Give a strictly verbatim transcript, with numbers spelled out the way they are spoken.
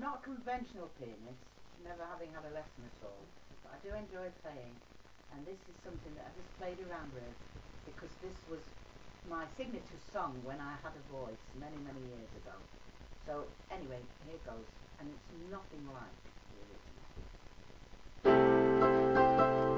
not a conventional pianist, never having had a lesson at all, but I do enjoy playing, and this is something that I just played around with because this was my signature song when I had a voice many, many years ago. So anyway, here goes, and it's nothing like the original.